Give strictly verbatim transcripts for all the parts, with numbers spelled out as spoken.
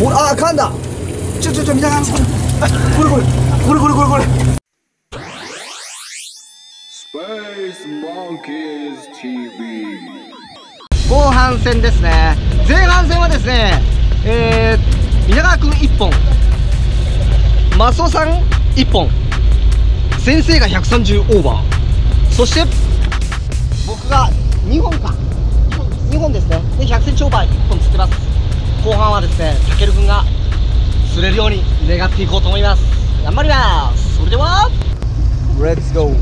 お、あー、噛んだ。ちょちょちょ、見たがる。これこれこれこれこれこれ。後半戦ですね。前半戦はですね、えー、皆川くんいっぽん、マスオさんいっぽん、先生がひゃくさんじゅうオーバー、そして僕がにほんかにほんですね。でひゃくセンチオーバーいっぽん釣ってます。後半はですね、たけるくんが釣れるように願っていこうと思います。頑張ります。それではレッツゴー。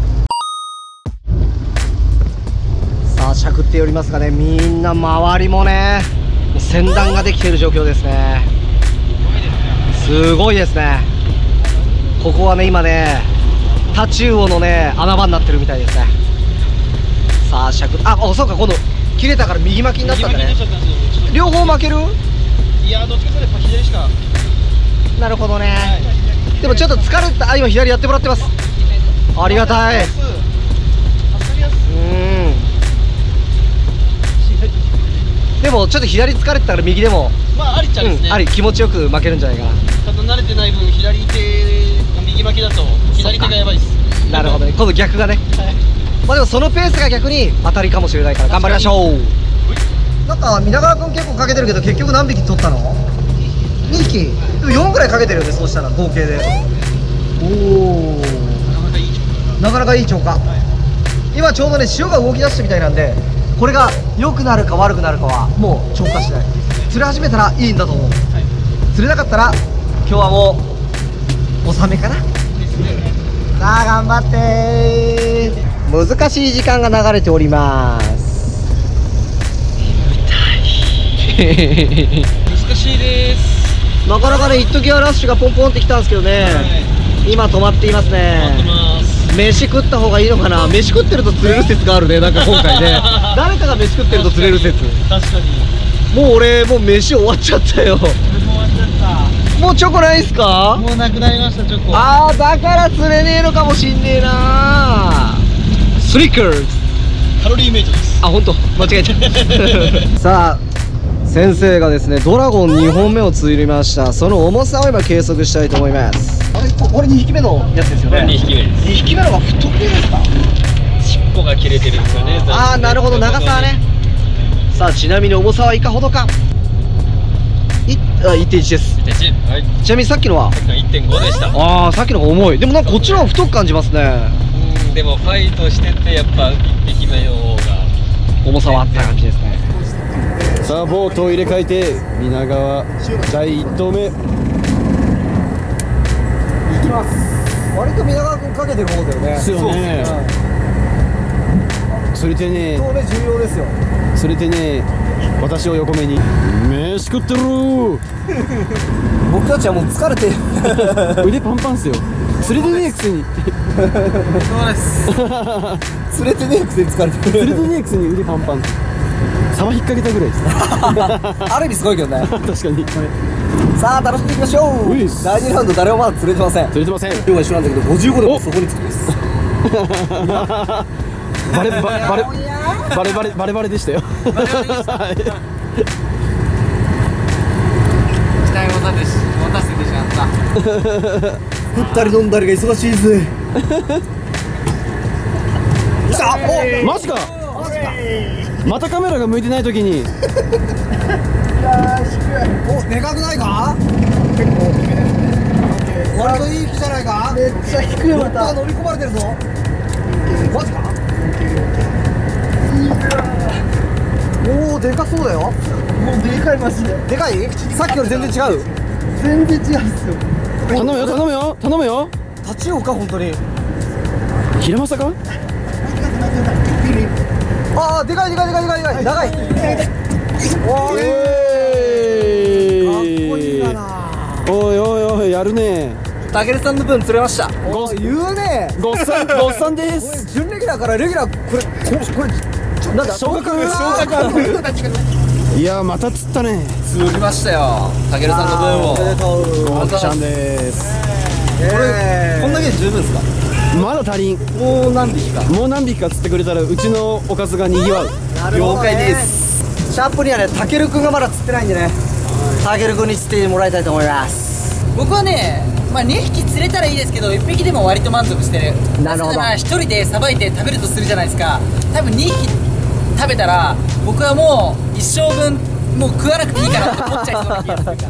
さあ、しゃくっておりますがね、みんな周りもね、もう船団ができている状況ですね。すごいですね。ここはね、今ね、タチウオのね、穴場になってるみたいですね。さあ、しゃく、あ、あ、そうか、今度切れたから右巻きになったんだね。両方負ける？ いや、どっちかというと左しか。 なるほどね、はい、でもちょっと疲れた。あ、今左やってもらってます。ありがたい。うん、でもちょっと左疲れてたから右でもまあありっちゃですね、 うん、あり、気持ちよく負けるんじゃないかな。 ちょっと慣れてない分左手が右巻きだと左手がやばいです。 なるほどね、今度逆がね、はい、まあでもそのペースが逆に当たりかもしれないから頑張りましょう。なんか皆川君結構かけてるけど結局何匹取ったの？にひき。でもよんぐらいかけてるよね、そうしたら合計で。おお、なかなかいい超過。今ちょうどね、潮が動き出してみたいなんで、これが良くなるか悪くなるかはもう超過しない。釣れ始めたらいいんだと思う、はい、釣れなかったら今日はもう納めかな。さあ頑張ってー。難しい時間が流れております。 難しいです。 なかなかね、一時はラッシュがポンポンってきたんですけどね、はい、今止まっていますね。止まってます。飯食った方がいいのかな。飯食ってると釣れる説があるね、なんか今回ね誰かが飯食ってると釣れる説。 確かに。 もう俺もう飯終わっちゃったよ。 俺も終わっちゃった。 もうチョコないっすか？ もうなくなりました、チョコ。 ああ、だから釣れねえのかもしんねえな。スリッカーズカロリーメイトです。 あ、本当間違えちゃったさあ、先生がですね、ドラゴンにほんめを釣りました。その重さを今計測したいと思います。あれ、これにひきめのやつですよね。 にひきめです。にひきめのが太くですか？ 尻尾が切れてるんですよね。 ああ、なるほど、長さはね。さあ、ちなみに重さはいかほどか。いあ いってんいち です。 いってんいち、はい。 ちなみにさっきのはいってんご でした。 ああ、さっきの方が重い。でもなんかこっちの方が太く感じますね。 うん、でもファイトしててやっぱいっぴきめの方が重さはあった感じですね。 さあ、ボートを入れ替えて皆川だいいっ投目いきます。 割と皆川君かけてる方だよね。 ですよね。釣れてね、 投目重要ですよ。 釣れてね、私を横目に飯食ってるー僕たちはもう疲れてる腕パンパンっすよ。釣れてねえくせにそうです。 釣れてねえくせに疲れてる。 釣れてねえくせに腕パンパン。サバ引っ掛けたぐらいですある意味すごいけどね。 確かに。 さあ楽しんでいきましょう。だいにラウンド誰もまだ釣れてません。 釣れてません。 量が一緒なんだけどごじゅうごでもそこにつくんですバレバレバレバレバレバレバレでしたよ。 期待を持たせてしまった。 食ったり飲んだりが忙しいぜ。来た。お、 マジか。またカメラが向いてない時に。 お、でかくないか？結構大きめですね。割といい木じゃないか？めっちゃ低い。また飲み込まれてるぞ。マジか？おお、でかそうだよ。もうでかいマジで。でかい？さっきより全然違う。全然違うんですよ。 頼むよ頼むよ頼むよ。 タチウオか本当に。 ヒラマサか？ ああ、でかいでかいでかいでかいでかい。長い。おい。かっこいいかな。 おいおいおい、やるね。 たけるさんの分釣れました。おー、言うね。 ごっさんごっさんです。 準レギュラーからレギュラー、これこれなんだ、 昇格昇格。 いや、また釣ったね。 釣りましたよ、たけるさんの分を。 おめでとう。 ごっちゃんです。 これこんだけで十分ですか？ まだ足りん。 もう何匹か。 もう何匹か釣ってくれたらうちのおかずがにぎわう。 了解です。シャープにはね、たけるくんがまだ釣ってないんでね、 たける君に釣ってもらいたいと思います。 僕はね、まあ、にひき釣れたらいいですけどいっぴきでも割と満足してる。 なるほど。 だからひとりでさばいて食べるとするじゃないですか。多分にひき食べたら僕はもう一生分もう食わなくていいかなって思っちゃいそうな気がするから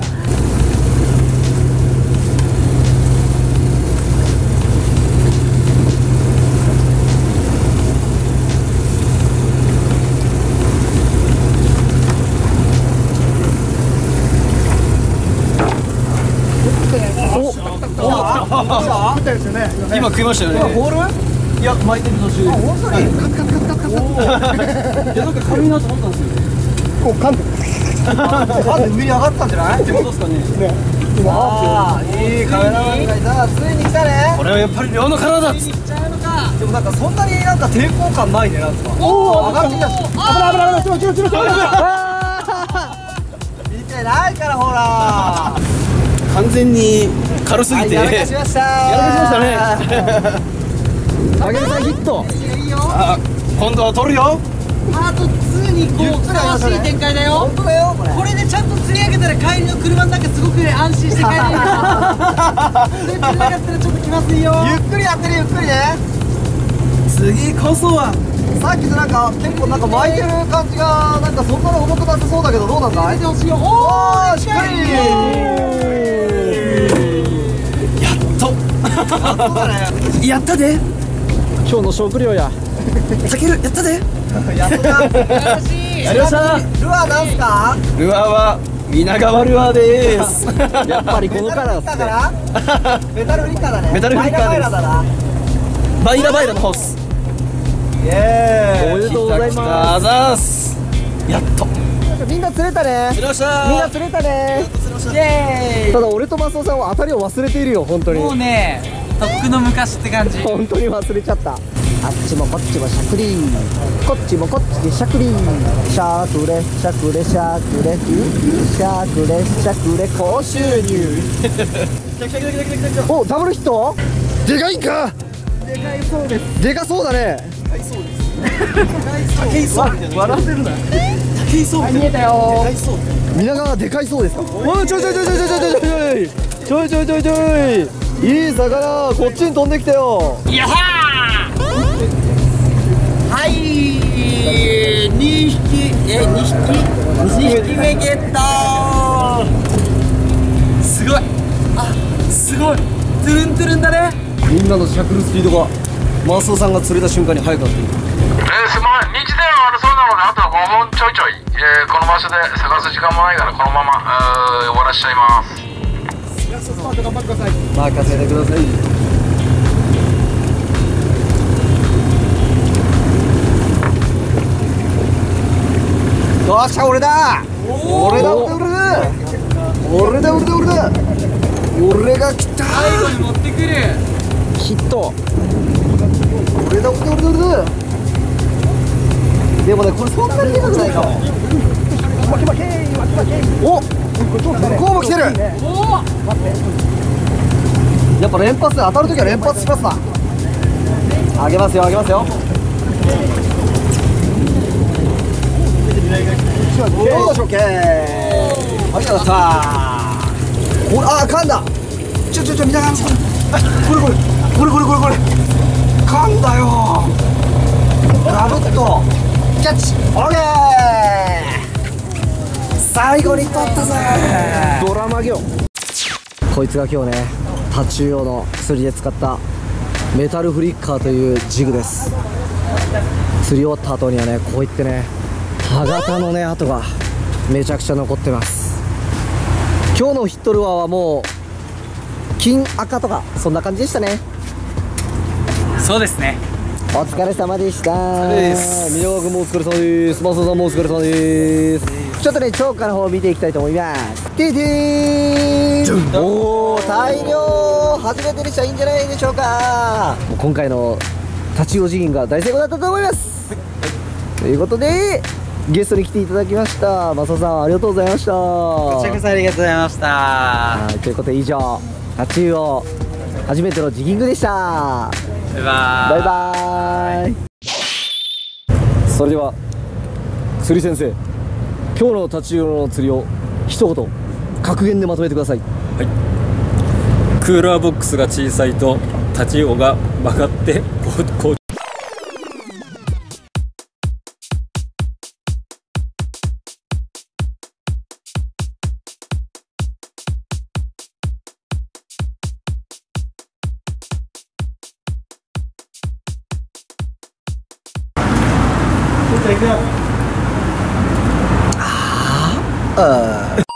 今食いましたよね。 ホール？ いや巻いてる途中。 あ、本当に？カツカツカツカツカツ。 いやなんか軽いなと思ったんですよ。 こう噛んで。噛んで上に上がったんじゃない？ ってことですかね。 ああ、いいカメラマンがいた。ついに来たね。 これはやっぱり量の体だっつって。 ちゃうのか。 でもなんかそんなになんか抵抗感ないね、なんか。 おお、 上がってきた。危ない危ない危ない。ちょちょちょちょ。見てないからほら。 完全に軽すぎて。 やらかしました。 やらかしましたね。 影さんヒット。 いいよ。 あ、今度は取るよ。 パートツーにこうふさわしい展開だよ。 本当だよこれ。 これでちゃんと釣り上げたら帰りの車の中すごくね安心して帰れるよ。それ釣れなかったらちょっと気まずいよ。 ゆっくりやってるゆっくりね。 次こそは。 さっきとなんか結構なんか巻いてる感じがなんかそんなの重くなさそうだけどどうなんだい？ 出てほしいよ。おおーしっかり。 やっと。やったで。 今日の食料やたけるやったで。 やった。 素晴らしい。 やりました。 ルアーなんすか？ ルアーは皆川ルアーです。 やっぱりこのカラーっすね。 メタルフリッカーだね。 メタルフリッカーですバイラバイラだな。 バイラバイラのホース。 イエおめでとうございまあざーす。やっと。 ーイ。みんな釣れたね。 釣れました。 みんな釣れたね。 イエーただ俺とマスオさんは当たりを忘れているよ本当イ。 に。 もうね、とっくの昔って感じ。 本当に忘れちゃった。あっちもこっちもしゃくりこっちもこっちでしゃくりしゃくれしゃくれしゃくれしゃくれしゃくれ高収入。おダブルヒット。でかいか。でかいそうです。でかそうだね。 武井壮みたいな。笑ってるな。武井壮みたいな。 見えたよ。 皆川でかいそうですか。 おいちょいちょいちょいちょいちょいちょいちょいちょいちょいちょいいい魚こっちに飛んできたよ。 いやはー。はい。にひきえにひきにひき目ゲット。すごい。あすごい。トゥルントゥルンだね。 みんなのしゃくるスピードがマスオさんが釣れた瞬間に速くなっている。 えー、すまん、日電は悪そうなので、あとごほんちょいちょい、えー、この場所で探す時間もないからこのまま、えー、終わらしちゃいます。 任せてください。 よっしゃ俺だ。俺だ俺だ俺だ俺だ俺だ俺だ俺が来た。 最後に持ってくる。 ヒット。 俺だ俺だ俺だ俺だ。でもねこれそんなにでかくないかも。お向こうも来てる。 おお。 やっぱ連発で当たるときは連発しますな。あげますよあげますよ。よーしオッケー。はいやったー。おあ噛んだ。ちょちょちょ皆川さんこれこれこれこれこれこれ噛んだよ。ガブッとキャッチオッケー。最後に取ったぜ。 ドラマ業。 こいつが今日ねタチウオの釣りで使ったメタルフリッカーというジグです。釣り終わった後にはねこういってね歯型のね跡がめちゃくちゃ残ってます。今日のヒットルアーはもう金赤とかそんな感じでしたね。 そうですね。 お疲れ様でしたです。宮川君もお疲れ様です。マスオさんもお疲れ様です。 ちょっとね釣果の方を見ていきたいと思います。ててーん。おー大量初めてでした。いいんじゃないでしょうか。もう今回のタチウオジギングが大成功だったと思います。ということでゲストに来ていただきましたマサさんありがとうございました。 こちらこそありがとうございました。 はいということで以上タチウオ初めてのジギングでした。 バイババイバーイ。 それでは釣り先生、今日のタチウオの釣りを一言格言でまとめてください。 クーラーボックスが小さいとタチウオが曲がってこうこうあ